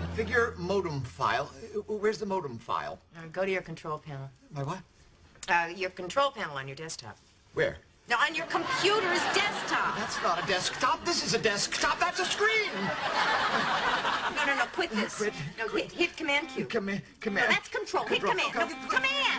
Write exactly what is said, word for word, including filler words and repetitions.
Figure modem file. Uh, Where's the modem file? Uh, go to your control panel. My what? Uh, your control panel on your desktop. Where? No, on your computer's desktop. That's not a desktop. This is a desktop. That's a screen. No, no, no. Quit this. Quit. No, hit, hit Command Q. Command. Command. No, that's control. Control. Hit Command. No, Okay. Command.